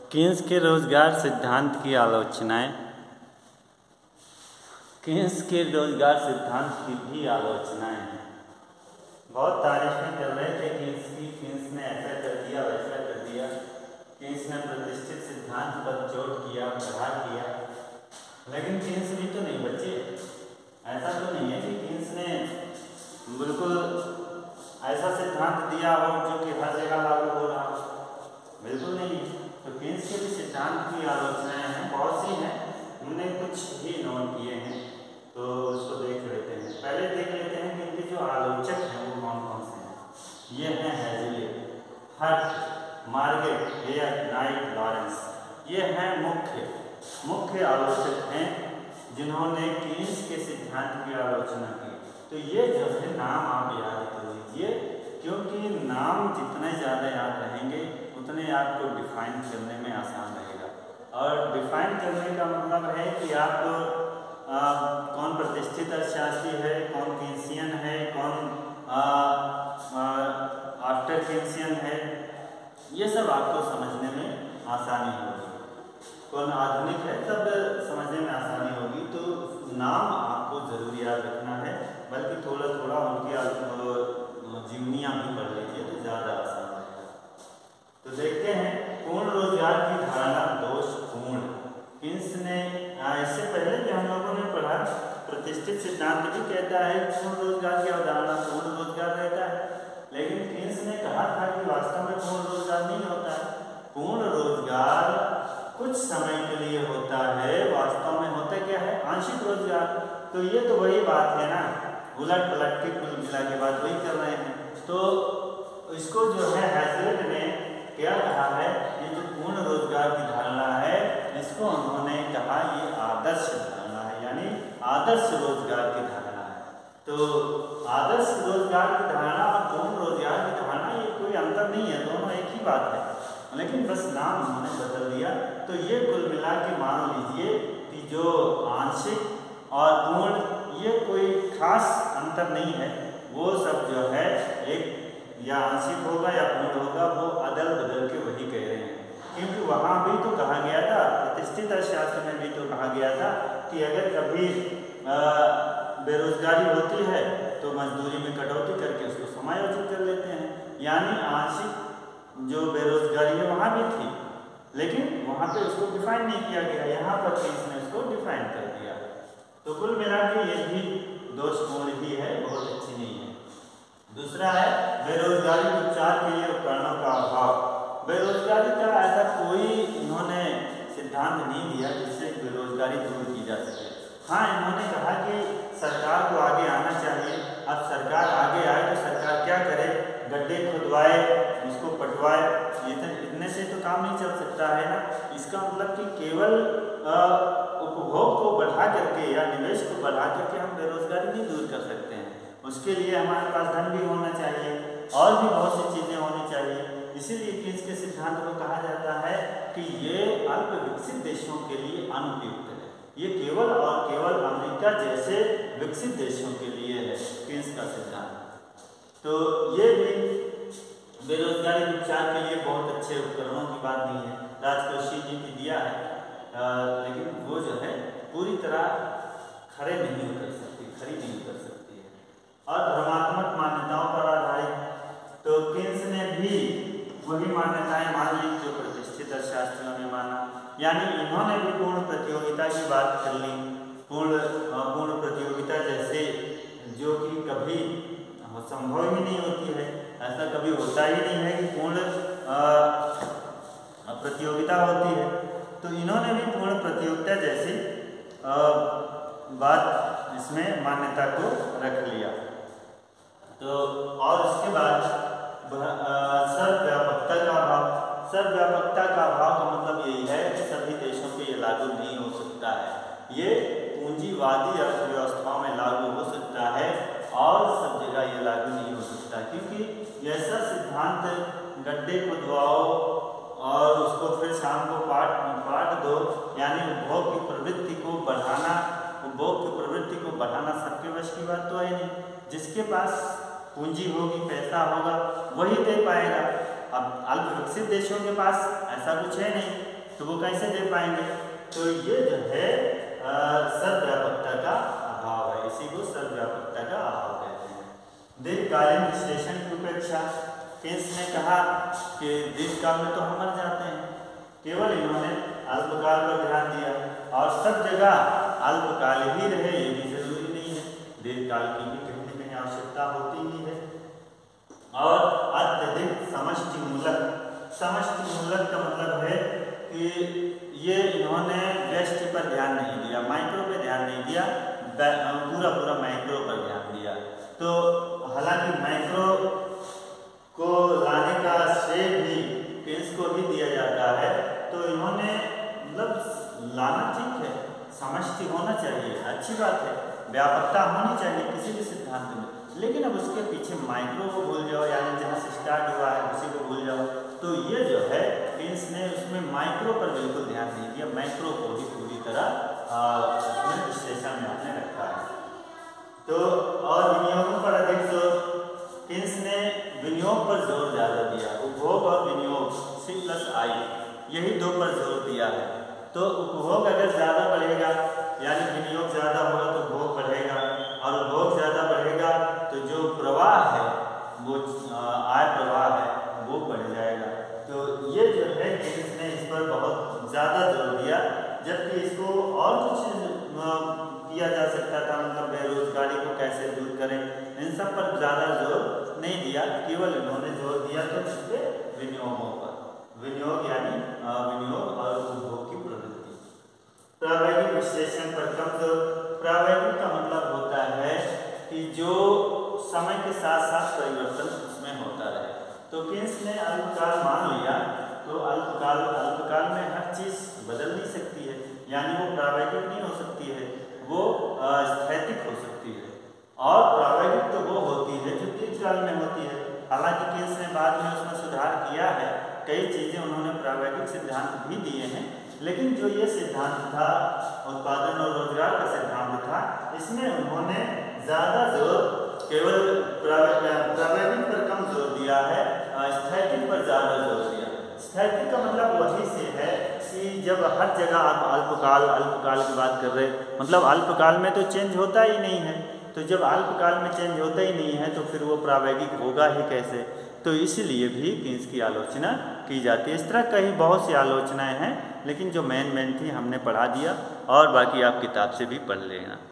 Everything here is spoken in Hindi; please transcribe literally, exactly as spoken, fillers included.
कीन्स के रोजगार सिद्धांत की आलोचनाएं। कीन्स के रोजगार सिद्धांत की भी आलोचनाएं हैं। बहुत तारीफें कर रहे थे कीन्स की, कीन्स ने ऐसा कर दिया वैसा कर दिया, कीन्स ने प्रतिष्ठित सिद्धांत पर चोट किया, प्रहार किया। लेकिन कीन्स भी तो नहीं बचे। ऐसा तो नहीं है कि कीन्स ने बिल्कुल ऐसा सिद्धांत दिया हो जो कि हर जगह लागू हो रहा हो, बिल्कुल नहीं। तो कीन्स के भी सिद्धांत की आलोचनाएं हैं, बहुत सी हैं, हमने कुछ ही नोट किए हैं, तो उसको देख लेते हैं। पहले देख लेते हैं कि इनके जो आलोचक हैं वो कौन कौन से हैं। ये हैं Hazlitt, Hart, Margate, Hare, Knight, Lawrence. ये हैं मुख्य मुख्य आलोचक हैं जिन्होंने कीन्स के सिद्धांत की आलोचना की। तो ये जो है नाम आप याद कर लीजिए, क्योंकि नाम जितने ज़्यादा याद रहेंगे उतने आपको डिफाइन करने में आसान रहेगा। और डिफाइन करने का मतलब है कि आप आ, कौन प्रतिष्ठित अर्थशास्त्री है, कौन कीन्सियन है, कौन आफ्टर कीन्सियन है, ये सब आपको समझने में आसानी होगी। कौन आधुनिक है, सब समझने में आसानी होगी। तो नाम आपको जरूर याद रखना है, बल्कि थोड़ा थोड़ा उनकी जीवनियाँ भी पढ़ लीजिए तो ज़्यादा आसान रहेगा। तो देखते हैं पूर्ण रोजगार की धारणा दोषपूर्ण। कीन्स ने इससे पहले भी हम लोगों ने पढ़ा, प्रतिष्ठित सिद्धांत भी कहता है पूर्ण रोजगार की अवधारणा पूर्ण रोजगार रहता है, लेकिन कीन्स ने कहा था कि वास्तव में पूर्ण रोजगार नहीं होता है। पूर्ण रोजगार कुछ समय के लिए होता है, वास्तव में होता क्या है, आंशिक रोजगार। तो ये तो वही बात है ना, उलट पलट के कुल मिला के बात वही कर रहे हैं। तो इसको जो है हेज़लियट ने क्या कहा है, ये जो पूर्ण रोजगार की धारणा है, इसको उन्होंने कहा ये आदर्श धारणा है, यानी आदर्श रोजगार की धारणा है। तो आदर्श रोजगार की धारणा और पूर्ण रोजगार की धारणा ये कोई अंतर नहीं है, दोनों एक ही बात है, लेकिन बस नाम उन्होंने बदल दिया। तो ये कुल मिला के मान लीजिए कि जो आंशिक और पूर्ण ये कोई खास अंतर नहीं है, वो सब जो है एक या आंशिक होगा या पूर्ण होगा, वो अदल बदल के वही कह रहे हैं। क्योंकि वहाँ भी तो कहा गया था, प्रतिष्ठित अर्थशास्त्र में भी तो कहा गया था कि अगर कभी बेरोजगारी होती है तो मजदूरी में कटौती करके उसको समायोजित कर लेते हैं। यानी आंशिक जो बेरोजगारी है वहाँ भी थी, लेकिन वहाँ पे उसको डिफाइन नहीं किया गया, यहाँ पर इसने उसको डिफाइन कर दिया। तो कुल मिला के ये भी दोषपूर्ण ही है, बहुत अच्छी नहीं है। दूसरा है बेरोजगारी उपचार के लिए उपकरणों का अभाव। बेरोजगारी का ऐसा कोई इन्होंने सिद्धांत नहीं दिया जिससे बेरोजगारी दूर की जा सके। हाँ, इन्होंने कहा कि सरकार को आगे आना चाहिए। अब सरकार आगे आए तो सरकार क्या करे, गड्ढे खुदवाए, उसको पटवाए, इतने से तो काम नहीं चल सकता है ना। इसका मतलब कि केवल उपभोग को बढ़ा करके या निवेश को बढ़ा करके हम बेरोजगारी नहीं दूर कर सकते हैं। उसके लिए हमारे पास धन भी होना चाहिए और भी बहुत सी चीज़ें होनी चाहिए। इसीलिए कीन्स के सिद्धांत को कहा जाता है कि ये अल्प विकसित देशों के लिए अनुपयुक्त है। ये केवल और केवल अमेरिका जैसे विकसित देशों के लिए है कीन्स का सिद्धांत। तो ये भी बेरोजगारी उपचार के लिए बहुत अच्छे उपकरणों की बात नहीं है, राजकोषीय नीति दिया है, आ, लेकिन वो जो है पूरी तरह खड़े नहीं उतर सकती, खड़ी नहीं उतर सकती है। और भ्रमात्मक मान्यताओं पर आधारित, तो कीन्स ने भी वही मान्यताएं मान ली जो प्रतिष्ठित अर्थशास्त्रियों ने माना, यानी इन्होंने भी पूर्ण प्रतियोगिता की बात कर ली। पूर्ण पूर्ण प्रतियोगिता जैसे जो कि कभी संभव ही नहीं होती है, ऐसा कभी होता ही नहीं है कि पूर्ण प्रतियोगिता होती है। तो इन्होंने भी पूर्ण प्रतियोगिता जैसी आ, बात इसमें मान्यता को रख लिया। तो और उसके बाद सर्वव्यापकता का अभाव। सर्वव्यापकता का अभाव का मतलब यही है कि सभी देशों पे ये लागू नहीं हो सकता है। ये पूंजीवादी अर्थव्यवस्थाओं में लागू हो सकता है और सब जगह ये लागू नहीं हो सकता, क्योंकि ऐसा सिद्धांत गड्ढे खुदवाओ और उसको फिर शाम को पाट पाट दो, यानी उपभोग की प्रवृत्ति को बढ़ाना, उपभोग की प्रवृत्ति को बढ़ाना सबके वश की बात तो है नहीं। जिसके पास पूंजी होगी, पैसा होगा, वही दे पाएगा। अब अल्प विकसित देशों के पास ऐसा कुछ है नहीं, तो वो कैसे दे पाएंगे। तो ये जो है सर्वव्यापकता का अभाव है, इसी को सर्वव्यापकता का अभाव कहते हैं। दीर्घकालीन विश्लेषण की उपेक्षा, केस ने कहा कि दीर्घकाल में तो हम मर जाते हैं, केवल इन्होंने अल्पकाल पर ध्यान दिया और सब जगह अल्पकाल ही रहे ये भी जरूरी नहीं है, दीर्घकाल की भी कहीं न कहीं आवश्यकता होती ही है। और अत्यधिक समष्टि मूलक, समष्टि मूलक का मतलब है कि ये इन्होंने व्यष्टि पर ध्यान नहीं दिया, माइक्रो पे ध्यान नहीं दिया, पूरा पूरा माइक्रो पर ध्यान दिया। तो हालांकि माइक्रो को लाने का श्रेय भी केस को ही दिया जाता है, तो इन्होंने मतलब लाना ठीक है, समष्टि होना चाहिए, अच्छी बात है, व्यापकता होनी चाहिए किसी भी सिद्धांत में, लेकिन अब उसके पीछे माइक्रो को भूल जाओ, यानी जहाँ से स्टार्ट हुआ है उसी को भूल जाओ। तो ये जो है केस ने उसमें माइक्रो पर बिल्कुल ध्यान नहीं दिया, माइक्रो को ही पूरी तरह विश्लेषण में आपने रखा है। तो और विनियोगों पर अधिक जोर, केस ने विनियोग पर जोर ज़्यादा दिया, उपभोग और विनियोग सी प्लस आई यही दो पर जोर दिया है। तो उपभोग अगर ज़्यादा बढ़ेगा यानी विनियोग ज़्यादा होगा तो उपभोग बढ़ेगा, और उपभोग ज़्यादा बढ़ेगा तो जो प्रवाह है वो आय प्रवाह है वो बढ़ जाएगा। तो ये जो है केस ने इस पर बहुत ज़्यादा जोर दिया, जबकि इसको और कुछ किया जा सकता था, मतलब बेरोजगारी को कैसे दूर करें, इन सब पर ज़्यादा जोर नहीं दिया, केवल इन्होंने जोर दिया तो इसके विनियोगों पर, विनियोग यानी विनियोग और उपभोग की प्रवृत्ति। प्रावैधिक विश्लेषण पर कम जोर, प्रावैधिक का मतलब होता है कि जो समय के साथ साथ परिवर्तन उसमें होता रहे। तो केस ने अल्पकाल मान लिया, तो अल्पकाल अल्पकाल में हर चीज़ बदल नहीं सकती है, यानी वो प्रावैधिक नहीं हो सकती है, वो स्थैतिक हो सकती है। और प्रावैधिक तो वो होती है जो दीर्घकाल में होती है। हालांकि केस ने बाद में उसमें सुधार किया है, कई चीज़ें उन्होंने प्रावैधिक सिद्धांत भी दिए हैं, लेकिन जो ये सिद्धांत था उत्पादन और रोजगार का सिद्धांत था, इसमें उन्होंने ज़्यादा जोर केवल प्रावैधिक पर कम जोर दिया है, स्थैतिक पर ज़्यादा जोर दिया। स्थैतिक का मतलब वही से है कि जब हर जगह आप अल्पकाल अल्पकाल की बात कर रहे, मतलब अल्पकाल में तो चेंज होता ही नहीं है, तो जब अल्पकाल में चेंज होता ही नहीं है तो फिर वो प्रावैधिक होगा ही कैसे। तो इसलिए भी केस की आलोचना की जाती है। इस तरह कई बहुत सी आलोचनाएं हैं, लेकिन जो मेन मेन थी हमने पढ़ा दिया, और बाकी आप किताब से भी पढ़ लेना।